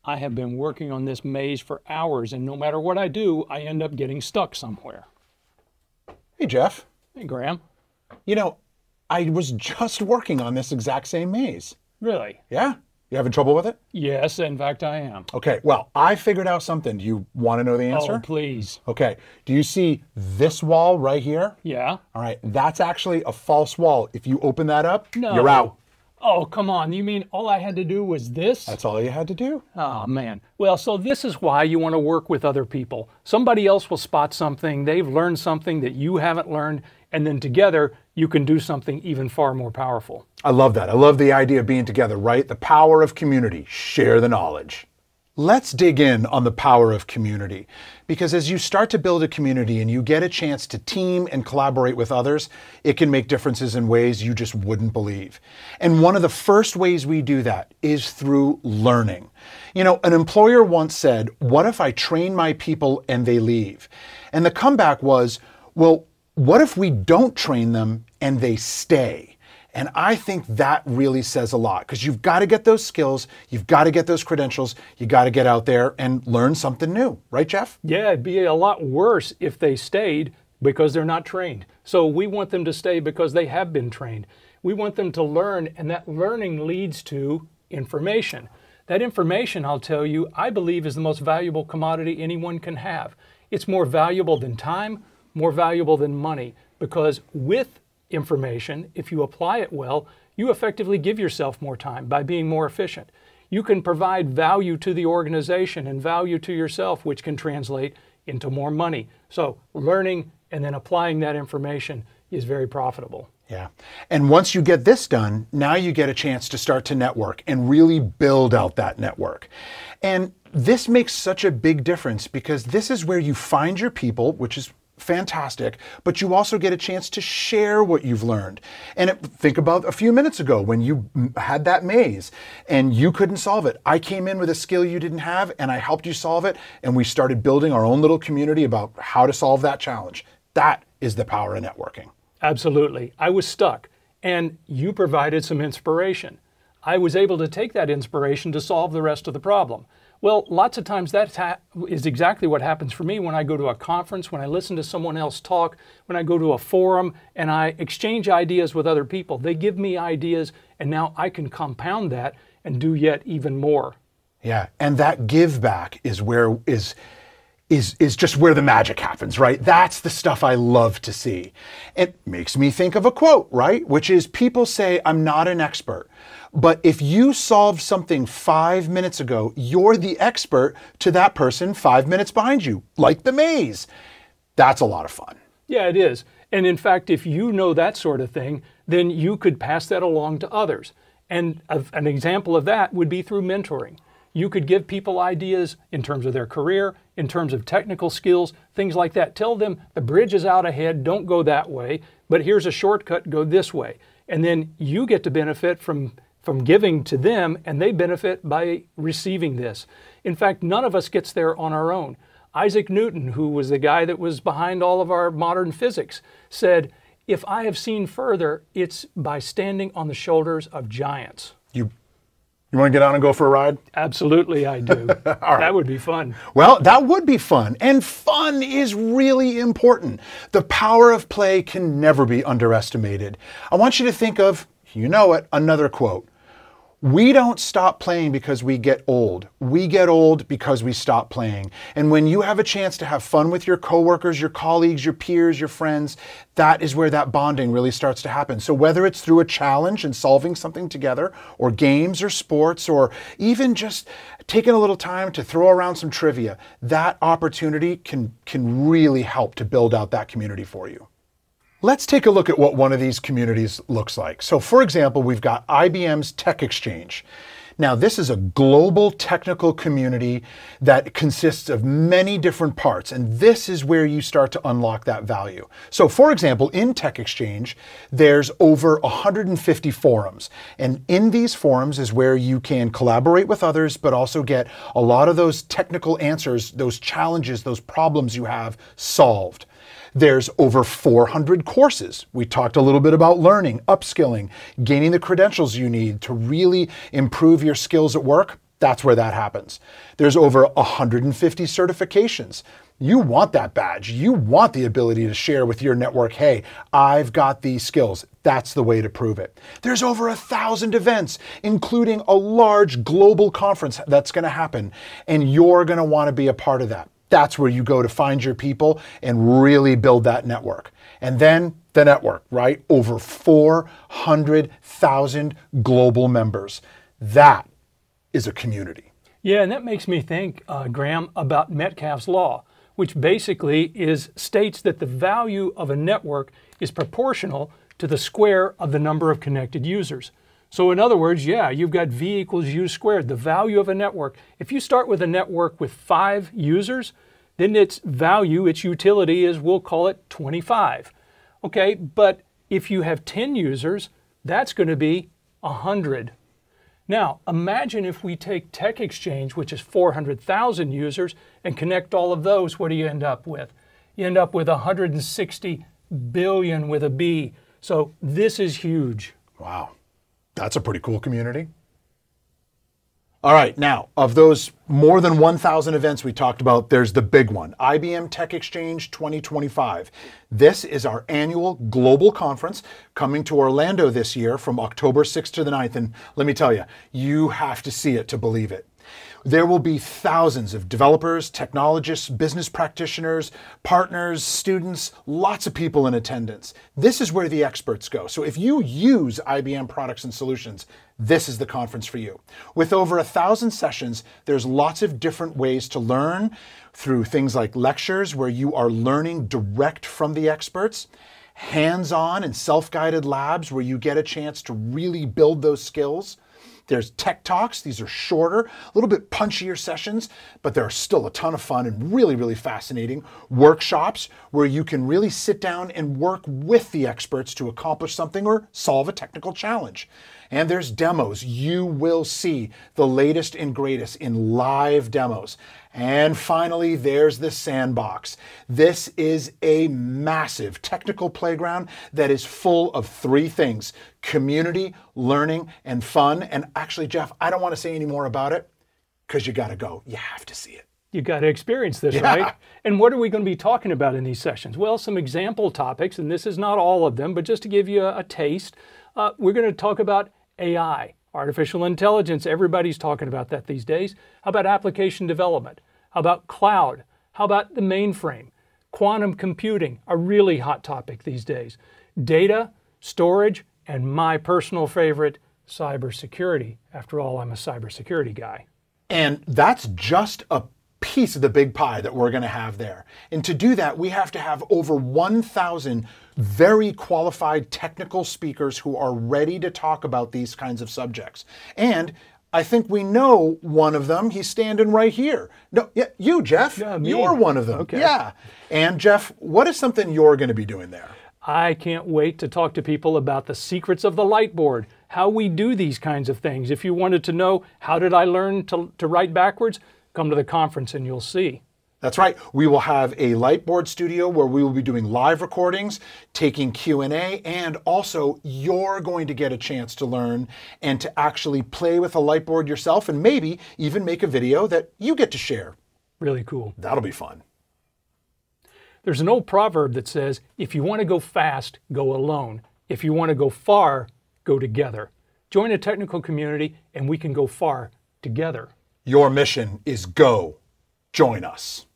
I have been working on this maze for hours, and no matter what I do, I end up getting stuck somewhere. Hey, Jeff. Hey, Graham. You know, I was just working on this exact same maze. Really? Yeah? You having trouble with it? Yes, in fact, I am. Okay, well, I figured out something. Do you want to know the answer? Oh, please. Okay, do you see this wall right here? Yeah. All right, that's actually a false wall. If you open that up, No. you're out. Oh, come on. You mean all I had to do was this? That's all you had to do. Oh, man. Well, so this is why you want to work with other people. Somebody else will spot something, they've learned something that you haven't learned, and then together you can do something even far more powerful. I love that. I love the idea of being together, right? The power of community. Share the knowledge. Let's dig in on the power of community, because as you start to build a community and you get a chance to team and collaborate with others, it can make differences in ways you just wouldn't believe. And one of the first ways we do that is through learning. You know, an employer once said, "What if I train my people and they leave?" And the comeback was, well, what if we don't train them and they stay? And I think that really says a lot, because you've got to get those skills, you've got to get those credentials, you got to get out there and learn something new. Right, Jeff? Yeah, it'd be a lot worse if they stayed because they're not trained. So we want them to stay because they have been trained. We want them to learn, and that learning leads to information. That information, I'll tell you, I believe is the most valuable commodity anyone can have. It's more valuable than time, more valuable than money, because with information, if you apply it well, you effectively give yourself more time by being more efficient. You can provide value to the organization and value to yourself, which can translate into more money. So learning and then applying that information is very profitable. Yeah. And once you get this done, now you get a chance to start to network and really build out that network. And this makes such a big difference, because this is where you find your people, which is fantastic, but you also get a chance to share what you've learned. And think about a few minutes ago when you had that maze and you couldn't solve it. I came in with a skill you didn't have and I helped you solve it, and we started building our own little community about how to solve that challenge. That is the power of networking. Absolutely. I was stuck and you provided some inspiration. I was able to take that inspiration to solve the rest of the problem. Well, lots of times that is exactly what happens for me when I go to a conference, when I listen to someone else talk, when I go to a forum and I exchange ideas with other people. They give me ideas, and now I can compound that and do yet even more. Yeah, and that give back is just where the magic happens, right? That's the stuff I love to see. It makes me think of a quote, right? Which is, people say, "I'm not an expert." But if you solved something 5 minutes ago, you're the expert to that person 5 minutes behind you, like the maze. That's a lot of fun. Yeah, it is. And in fact, if you know that sort of thing, then you could pass that along to others. And an example of that would be through mentoring. You could give people ideas in terms of their career, in terms of technical skills, things like that. Tell them the bridge is out ahead, don't go that way, but here's a shortcut, go this way. And then you get to benefit from giving to them, and they benefit by receiving this. In fact, none of us gets there on our own. Isaac Newton, who was the guy that was behind all of our modern physics, said, "If I have seen further, it's by standing on the shoulders of giants." You want to get on and go for a ride? Absolutely, I do. All right. That would be fun. Well, that would be fun. And fun is really important. The power of play can never be underestimated. I want you to think of, you know it, another quote. We don't stop playing because we get old. We get old because we stop playing. And when you have a chance to have fun with your coworkers, your colleagues, your peers, your friends, that is where that bonding really starts to happen. So whether it's through a challenge and solving something together, or games or sports, or even just taking a little time to throw around some trivia, that opportunity can really help to build out that community for you. Let's take a look at what one of these communities looks like. So for example, we've got IBM's Tech Exchange. Now, this is a global technical community that consists of many different parts, and this is where you start to unlock that value. So for example, in Tech Exchange, there's over 150 forums, and in these forums is where you can collaborate with others, but also get a lot of those technical answers, those challenges, those problems you have solved. There's over 400 courses. We talked a little bit about learning, upskilling, gaining the credentials you need to really improve your skills at work. That's where that happens. There's over 150 certifications. You want that badge. You want the ability to share with your network, hey, I've got these skills. That's the way to prove it. There's over 1,000 events, including a large global conference that's going to happen, and you're going to want to be a part of that. That's where you go to find your people and really build that network. And then the network, right? Over 400,000 global members. That is a community. Yeah, and that makes me think, Graham, about Metcalfe's law, which basically states that the value of a network is proportional to the square of the number of connected users. So in other words, yeah, you've got V equals U squared, the value of a network. If you start with a network with 5 users, then its value, its utility is, we'll call it 25. Okay, but if you have 10 users, that's going to be 100. Now, imagine if we take Tech Exchange, which is 400,000 users, and connect all of those, what do you end up with? You end up with 160 billion with a B. So this is huge. Wow, that's a pretty cool community. All right, now, of those more than 1,000 events we talked about, there's the big one, IBM Tech Exchange 2025. This is our annual global conference coming to Orlando this year from October 6th to the 9th. And let me tell you, you have to see it to believe it. There will be thousands of developers, technologists, business practitioners, partners, students, lots of people in attendance. This is where the experts go. So if you use IBM products and solutions, this is the conference for you. With over 1,000 sessions, there's lots of different ways to learn through things like lectures where you are learning direct from the experts, hands-on and self-guided labs where you get a chance to really build those skills. There's tech talks. These are shorter, a little bit punchier sessions, but they're still a ton of fun and really, really fascinating. Workshops where you can really sit down and work with the experts to accomplish something or solve a technical challenge. And there's demos. You will see the latest and greatest in live demos. And finally, there's the sandbox. This is a massive technical playground that is full of 3 things: community, learning, and fun. And actually, Jeff, I don't want to say any more about it because you got to go. You have to see it. You got to experience this, right? And what are we going to be talking about in these sessions? Well, some example topics, and this is not all of them, but just to give you a taste, we're going to talk about AI, artificial intelligence. Everybody's talking about that these days. How about application development? How about cloud? How about the mainframe? Quantum computing, a really hot topic these days. Data, storage, and my personal favorite, cybersecurity. After all, I'm a cybersecurity guy. And that's just a piece of the big pie that we're going to have there. And to do that, we have to have over 1,000 very qualified technical speakers who are ready to talk about these kinds of subjects. And I think we know one of them. He's standing right here. No, yeah, you, Jeff. Yeah, me. You're one of them. Okay. Yeah. And Jeff, what is something you're going to be doing there? I can't wait to talk to people about the secrets of the light board, how we do these kinds of things. If you wanted to know, how did I learn to write backwards? Come to the conference and you'll see. That's right. We will have a Lightboard studio where we will be doing live recordings, taking Q&A, and also you're going to get a chance to learn and to actually play with a Lightboard yourself and maybe even make a video that you get to share. Really cool. That'll be fun. There's an old proverb that says, if you want to go fast, go alone. If you want to go far, go together. Join a technical community and we can go far together. Your mission is go. Join us.